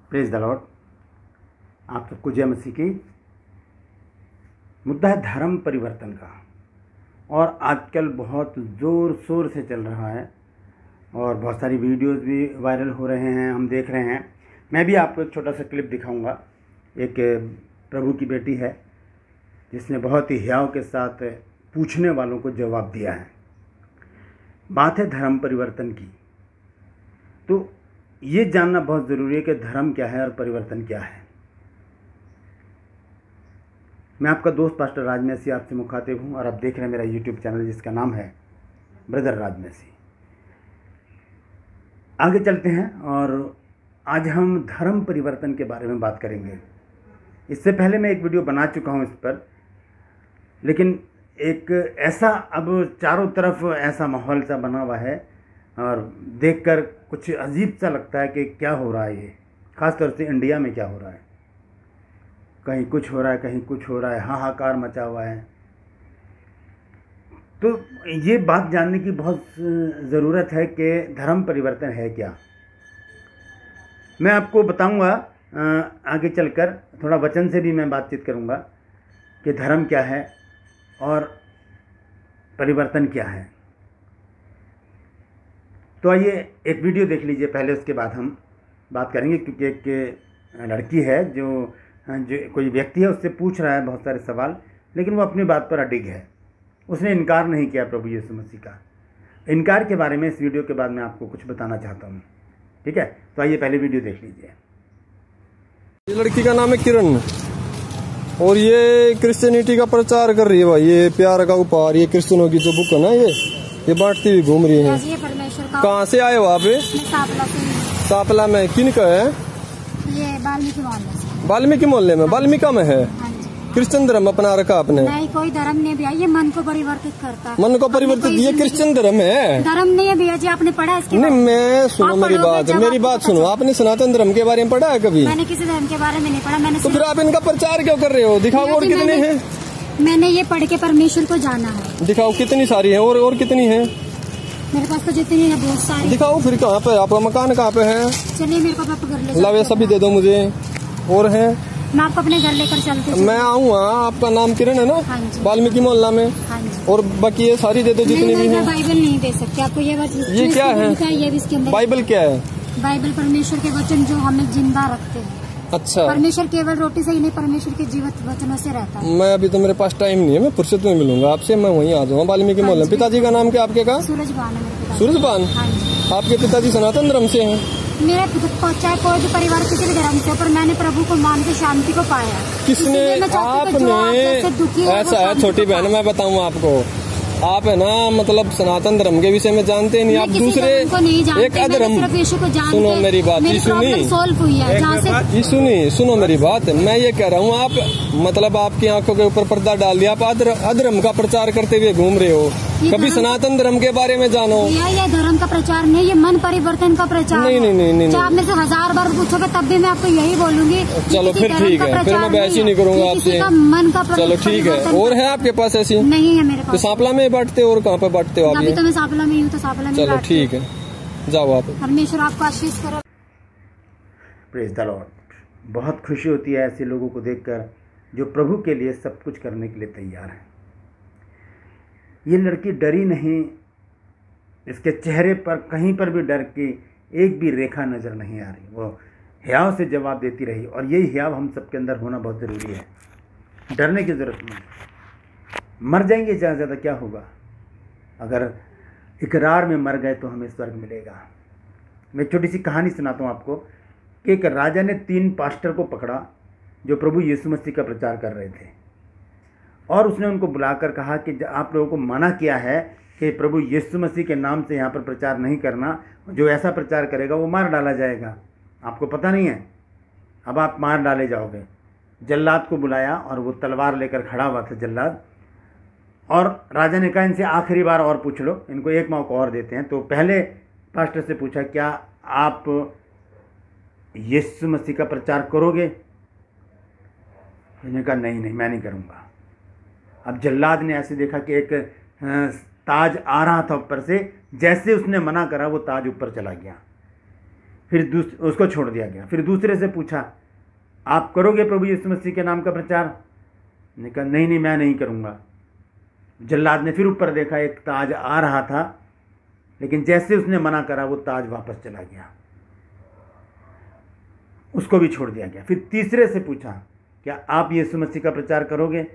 Praise the Lord. आप सबको जय मसीह की। मुद्दा है धर्म परिवर्तन का, और आजकल बहुत ज़ोर शोर से चल रहा है और बहुत सारी वीडियोस भी वायरल हो रहे हैं, हम देख रहे हैं। मैं भी आपको एक छोटा सा क्लिप दिखाऊंगा। एक प्रभु की बेटी है जिसने बहुत ही हियाव के साथ पूछने वालों को जवाब दिया है। बात है धर्म परिवर्तन की, तो ये जानना बहुत ज़रूरी है कि धर्म क्या है और परिवर्तन क्या है। मैं आपका दोस्त पास्टर राज मैसी आपसे मुखातिब हूँ और आप देख रहे हैं मेरा यूट्यूब चैनल जिसका नाम है ब्रदर राज मैसी। आगे चलते हैं और आज हम धर्म परिवर्तन के बारे में बात करेंगे। इससे पहले मैं एक वीडियो बना चुका हूँ इस पर, लेकिन एक ऐसा अब चारों तरफ ऐसा माहौल सा बना हुआ है और देखकर कुछ अजीब सा लगता है कि क्या हो रहा है। ये ख़ासतौर से इंडिया में क्या हो रहा है, कहीं कुछ हो रहा है, कहीं कुछ हो रहा है, हाहाकार मचा हुआ है। तो ये बात जानने की बहुत ज़रूरत है कि धर्म परिवर्तन है क्या। मैं आपको बताऊंगा आगे चलकर, थोड़ा वचन से भी मैं बातचीत करूंगा कि धर्म क्या है और परिवर्तन क्या है। तो आइए एक वीडियो देख लीजिए पहले, उसके बाद हम बात करेंगे। क्योंकि एक लड़की है जो कोई व्यक्ति है, उससे पूछ रहा है बहुत सारे सवाल, लेकिन वो अपनी बात पर अडिग है। उसने इनकार नहीं किया प्रभु यीशु मसीह का। इनकार के बारे में इस वीडियो के बाद मैं आपको कुछ बताना चाहता हूँ, ठीक है। तो आइए पहले वीडियो देख लीजिए। ये लड़की का नाम है किरण और ये क्रिश्चियनिटी का प्रचार कर रही है भाई। ये प्यार का उपहार, ये क्रिश्चियनों की जो बुक है ना, ये बांटती हुई घूम रही है। कहाँ से आए हो आप? सापला में। किन का है? ये वाल्मीकि मोहल्ले में। वाल्मीकि में है। क्रिश्चियन धर्म अपना रखा आपने? नहीं, कोई धर्म नहीं भैया, ये मन को परिवर्तित करता है। मन को परिवर्तित? ये क्रिश्चियन धर्म है? धर्म नहीं है भैया जी, आपने पढ़ा इसके? नहीं, मैं सुनो मेरी बात सुनो। आपने सनातन धर्म के बारे में पढ़ा है कभी? मैंने किसी धर्म के बारे में नहीं पढ़ा। मैंने तो फिर आप इनका प्रचार क्यों कर रहे हो? दिखाओ और कितने हैं। मैंने ये पढ़ के परमेश्वर को जाना है। दिखाओ कितनी सारी है और कितनी है? मेरे पास तो जितनी है बहुत सारी। दिखाओ फिर। कहाँ पे आपका मकान? कहाँ पे है? चलिए मेरे को घर ले लावे सभी दे दो मुझे। और है? मैं आपको अपने घर लेकर चलती हूँ। मैं आऊँगा। आपका नाम किरण है ना? हाँ जी। वाल्मीकि मोहल्ला में। हाँ जी। और बाकी ये सारी दे दो जितनी भी है। बाइबल नहीं दे सकते आपको। ये क्या है? ये भी इसके अंदर। बाइबल क्या है? बाइबल परमेश्वर के वचन जो हमें जिंदा रखते हैं। अच्छा। परमेश्वर केवल रोटी से ही नहीं, परमेश्वर के जीवित वचनों से रहता है। मैं अभी तो मेरे पास टाइम नहीं है, मैं फुर्सत में मिलूंगा आपसे। मैं वहीं आ जाऊंगा वाल्मीकि मोहल्ले। पिताजी का नाम क्या आपके का? सूरजबान है मेरे पिताजी। सूरजबान। हाँ जी। आपके पिताजी सनातन धर्म से हैं? मेरे चाहे कोई भी परिवार किसी भी धर्म से, पर मैंने प्रभु को मान के शांति को पाया। किसने? आपने? ऐसा है छोटी बहन, मैं बताऊँ आपको, आप है ना मतलब सनातन धर्म के विषय में जानते नहीं। आप दूसरे एक अधर्म। सुनो मेरी बात, सुनो मेरी बात। मैं ये कह रहा हूँ, आप मतलब आपकी आंखों के ऊपर पर्दा डाल दिया। आप अधर्म का प्रचार करते हुए घूम रहे हो। कभी सनातन धर्म के बारे में जानो। ये धर्म का प्रचार नहीं, ये मन परिवर्तन का प्रचार। नहीं। आप में से 1000 बार पूछोगे तब भी मैं आपको यही बोलूंगी। चलो फिर ठीक है, फिर मैं बहस ही नहीं करूंगा आपसे। मन का। चलो ठीक है। और है आपके पास ऐसी? नहीं है मेरे पास। तो सांपला में बांटते हो और कहाँ पे बांटते हो आप? अभी तो मैं सांपला में हूँ, तो सांपला में। चलो ठीक है, जाओ आप। परमेश्वर आपको आशीष करे। Praise the lord. बहुत खुशी होती है ऐसे लोगों को देखकर जो प्रभु के लिए सब कुछ करने के लिए तैयार हैं। ये लड़की डरी नहीं, इसके चेहरे पर कहीं पर भी डर की एक भी रेखा नज़र नहीं आ रही। वो हियाव से जवाब देती रही, और यही हियाव हम सबके अंदर होना बहुत ज़रूरी है। डरने की ज़रूरत नहीं। मर जाएंगे ज़्यादा से ज़्यादा क्या होगा? अगर इकरार में मर गए तो हमें स्वर्ग मिलेगा। मैं छोटी सी कहानी सुनाता हूँ आपको कि एक राजा ने 3 पास्टर को पकड़ा जो प्रभु यीशु मसीह का प्रचार कर रहे थे, और उसने उनको बुलाकर कहा कि आप लोगों को मना किया है कि प्रभु यीशु मसीह के नाम से यहाँ पर प्रचार नहीं करना। जो ऐसा प्रचार करेगा वो मार डाला जाएगा। आपको पता नहीं है, अब आप मार डाले जाओगे। जल्लाद को बुलाया और वो तलवार लेकर खड़ा हुआ था जल्लाद, और राजा ने कहा इनसे आखिरी बार और पूछ लो, इनको एक मौका और देते हैं। तो पहले पास्टर से पूछा, क्या आप यीशु मसीह का प्रचार करोगे? उसने कहा नहीं मैं नहीं करूँगा। अब जल्लाद ने ऐसे देखा कि एक ताज आ रहा था ऊपर से, जैसे उसने मना करा वो ताज ऊपर चला गया। फिर उसको छोड़ दिया गया। फिर दूसरे से पूछा, आप करोगे प्रभु यीशु मसीह के नाम का प्रचार? ने कहा नहीं नहीं, मैं नहीं करूँगा। जल्लाद ने फिर ऊपर देखा, एक ताज आ रहा था, लेकिन जैसे उसने मना करा वो ताज वापस चला गया, उसको भी छोड़ दिया गया। फिर तीसरे से पूछा, क्या आप यीशु मसीह का प्रचार करोगे?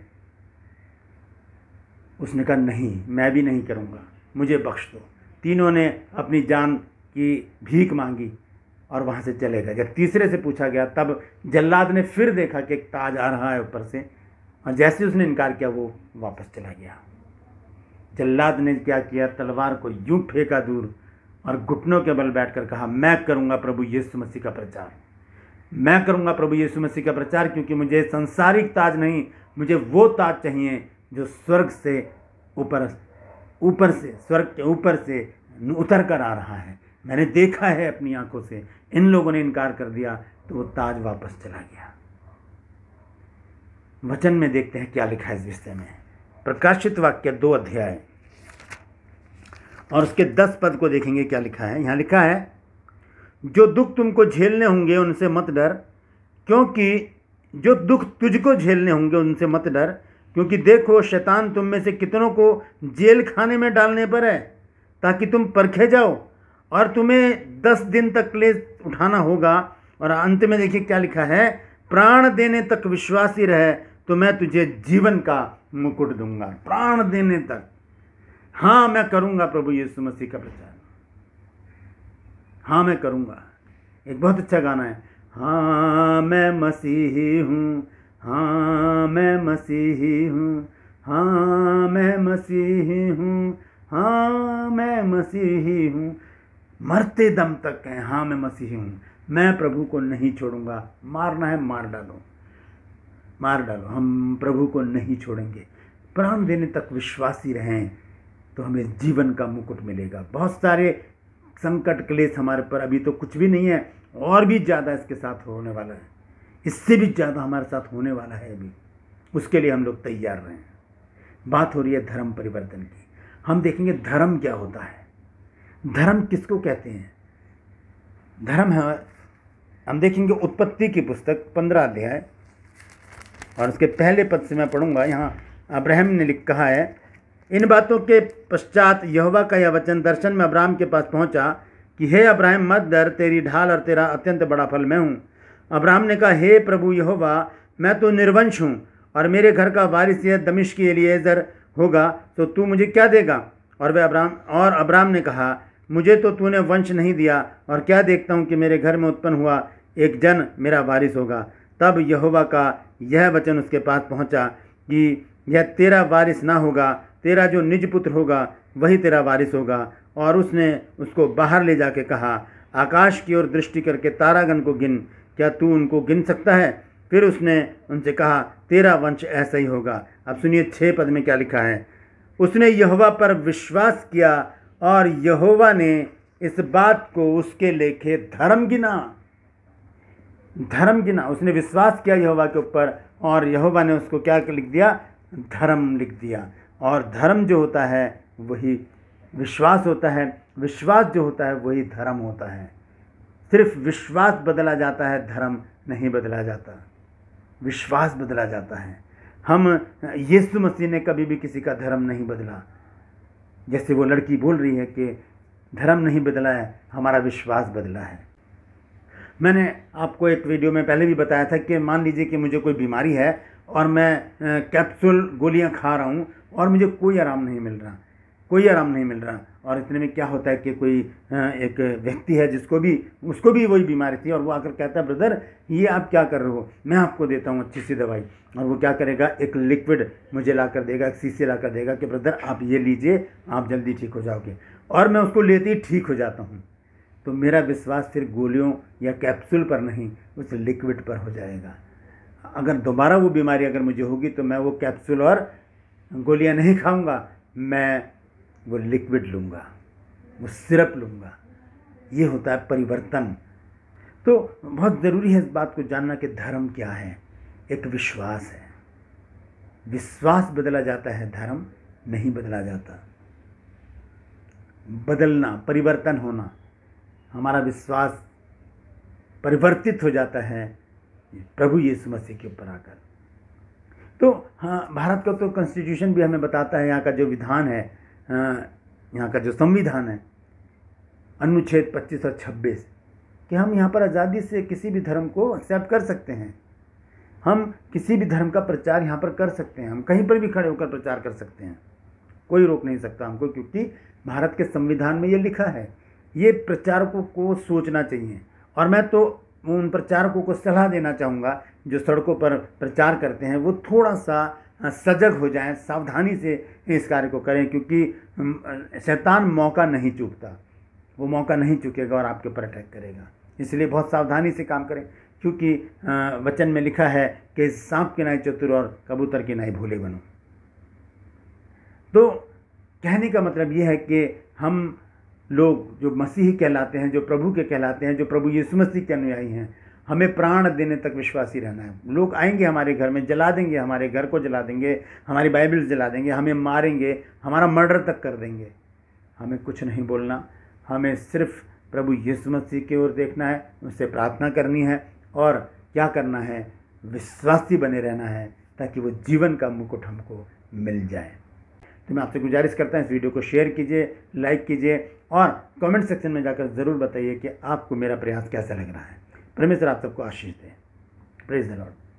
उसने कहा नहीं, मैं भी नहीं करूँगा, मुझे बख्श दो। तीनों ने अपनी जान की भीख मांगी और वहाँ से चले गए। जब तीसरे से पूछा गया तब जल्लाद ने फिर देखा कि एक ताज आ रहा है ऊपर से, और जैसे उसने इनकार किया वो वापस चला गया। जल्लाद ने क्या किया, तलवार को यूं फेंका दूर और घुटनों के बल बैठकर कहा, मैं करूँगा प्रभु यीशु मसीह का प्रचार, मैं करूँगा प्रभु यीशु मसीह का प्रचार, क्योंकि मुझे सांसारिक ताज नहीं, मुझे वो ताज चाहिए जो स्वर्ग से ऊपर से स्वर्ग के ऊपर से उतर कर आ रहा है। मैंने देखा है अपनी आंखों से, इन लोगों ने इनकार कर दिया तो वो ताज वापस चला गया। वचन में देखते हैं क्या लिखा है इस विषय में। प्रकाशित वाक्य 2 अध्याय और उसके 10 पद को देखेंगे क्या लिखा है। यहाँ लिखा है, जो दुख तुमको झेलने होंगे उनसे मत डर, क्योंकि जो दुख तुझको झेलने होंगे उनसे मत डर, क्योंकि देखो शैतान तुम में से कितनों को जेल खाने में डालने पर है, ताकि तुम परखे जाओ, और तुम्हें 10 दिन तक क्लेश उठाना होगा। और अंत में देखिए क्या लिखा है, प्राण देने तक विश्वासी रहे तो मैं तुझे जीवन का मुकुट दूंगा। प्राण देने तक। हाँ, मैं करूँगा प्रभु यीशु मसीह का प्रचार, हाँ मैं करूँगा। एक बहुत अच्छा गाना है, हाँ मैं मसीही हूँ, हाँ मैं मसीही हूँ, हाँ मैं मसीही हूँ, हाँ मैं मसीही हूँ, मरते दम तक है, हाँ मैं मसीही हूँ, मैं प्रभु को नहीं छोड़ूंगा। मारना है मार डालो, मार डालो, हम प्रभु को नहीं छोड़ेंगे। प्राण देने तक विश्वासी रहें तो हमें जीवन का मुकुट मिलेगा। बहुत सारे संकट क्लेश हमारे पर अभी तो कुछ भी नहीं है, और भी ज़्यादा इसके साथ होने वाला है, इससे भी ज़्यादा हमारे साथ होने वाला है अभी। उसके लिए हम लोग तैयार रहें। बात हो रही है धर्म परिवर्तन की। हम देखेंगे धर्म क्या होता है, धर्म किसको कहते हैं। धर्म है, हम देखेंगे उत्पत्ति की पुस्तक 15 अध्याय और उसके पहले पद से मैं पढ़ूंगा। यहाँ अब्राहम ने कहा है, इन बातों के पश्चात यहोवा का यह वचन दर्शन में अब्राहम के पास पहुंचा कि हे अब्राहम मत डर, तेरी ढाल और तेरा अत्यंत बड़ा फल मैं हूँ। अब्राहम ने कहा, हे प्रभु यहोवा, मैं तो निर्वंश हूँ और मेरे घर का वारिस यह दमिश्क की एलीएजर होगा, तो तू मुझे क्या देगा? और अब्राहम ने कहा, मुझे तो तूने वंश नहीं दिया, और क्या देखता हूँ कि मेरे घर में उत्पन्न हुआ एक जन मेरा वारिस होगा। तब यहोवा का यह वचन उसके पास पहुँचा कि यह तेरा वारिस ना होगा, तेरा जो निज पुत्र होगा वही तेरा वारिस होगा। और उसने उसको बाहर ले जाके कहा, आकाश की ओर दृष्टि करके तारागण को गिन, क्या तू उनको गिन सकता है? फिर उसने उनसे कहा, तेरा वंश ऐसा ही होगा। अब सुनिए 6 पद में क्या लिखा है, उसने यहोवा पर विश्वास किया और यहोवा ने इस बात को उसके लेखे धर्म गिना। धर्म गिना, उसने विश्वास किया यहोवा के ऊपर और यहोवा ने उसको क्या लिख दिया? धर्म लिख दिया। और धर्म जो होता है वही विश्वास होता है, विश्वास जो होता है वही धर्म होता है। सिर्फ विश्वास बदला जाता है, धर्म नहीं बदला जाता, विश्वास बदला जाता है। हम यीशु मसीह ने कभी भी किसी का धर्म नहीं बदला। जैसे वो लड़की बोल रही है कि धर्म नहीं बदला है, हमारा विश्वास बदला है। मैंने आपको एक वीडियो में पहले भी बताया था कि मान लीजिए कि मुझे कोई बीमारी है और मैं कैप्सूल गोलियां खा रहा हूं और मुझे कोई आराम नहीं मिल रहा, कोई आराम नहीं मिल रहा। और इतने में क्या होता है कि कोई एक व्यक्ति है उसको भी वही बीमारी थी, और वो आकर कहता है, ब्रदर ये आप क्या कर रहे हो, मैं आपको देता हूँ अच्छी सी दवाई। और वो क्या करेगा, एक लिक्विड मुझे ला कर देगा, एक शीशे ला कर देगा कि ब्रदर आप ये लीजिए, आप जल्दी ठीक हो जाओगे। और मैं उसको लेते ही ठीक हो जाता हूँ। तो मेरा विश्वास फिर गोलियों या कैप्सूल पर नहीं, उस लिक्विड पर हो जाएगा। अगर दोबारा वो बीमारी अगर मुझे होगी तो मैं वो कैप्सूल और गोलियां नहीं खाऊंगा, मैं वो लिक्विड लूँगा, वो सिरप लूँगा। ये होता है परिवर्तन। तो बहुत ज़रूरी है इस बात को जानना कि धर्म क्या है। एक विश्वास है, विश्वास बदला जाता है, धर्म नहीं बदला जाता। बदलना, परिवर्तन होना, हमारा विश्वास परिवर्तित हो जाता है प्रभु यीशु मसीह के ऊपर आकर। तो हाँ, भारत का तो कॉन्स्टिट्यूशन भी हमें बताता है, यहाँ का जो विधान है, यहाँ का जो संविधान है, अनुच्छेद 25 और 26, कि हम यहाँ पर आज़ादी से किसी भी धर्म को एक्सेप्ट कर सकते हैं। हम किसी भी धर्म का प्रचार यहाँ पर कर सकते हैं, हम कहीं पर भी खड़े होकर प्रचार कर सकते हैं, कोई रोक नहीं सकता हमको, क्योंकि भारत के संविधान में ये लिखा है। ये प्रचारकों को सोचना चाहिए, और मैं तो उन प्रचारकों को सलाह देना चाहूँगा जो सड़कों पर प्रचार करते हैं, वो थोड़ा सा सजग हो जाएं, सावधानी से इस कार्य को करें, क्योंकि शैतान मौका नहीं चूकता, वो मौका नहीं चूकेगा और आपके ऊपर अटैक करेगा। इसलिए बहुत सावधानी से काम करें, क्योंकि वचन में लिखा है कि सांप के नाई चतुर और कबूतर के नाई भोले बनो। तो कहने का मतलब ये है कि हम लोग जो मसीही कहलाते हैं, जो प्रभु के कहलाते हैं, जो प्रभु यीशु मसीह के अनुयायी हैं, हमें प्राण देने तक विश्वासी रहना है। लोग आएंगे हमारे घर में, जला देंगे, हमारे घर को जला देंगे, हमारी बाइबल जला देंगे, हमें मारेंगे, हमारा मर्डर तक कर देंगे, हमें कुछ नहीं बोलना। हमें सिर्फ प्रभु यीशु मसीह की ओर देखना है, उससे प्रार्थना करनी है, और क्या करना है, विश्वासी बने रहना है, ताकि वो जीवन का मुकुट हमको मिल जाए। तो मैं आपसे गुजारिश करता हूँ, इस वीडियो को शेयर कीजिए, लाइक कीजिए, और कमेंट सेक्शन में जाकर ज़रूर बताइए कि आपको मेरा प्रयास कैसा लग रहा है। परमेश्वर आप सबको आशीष दे। Praise the Lord.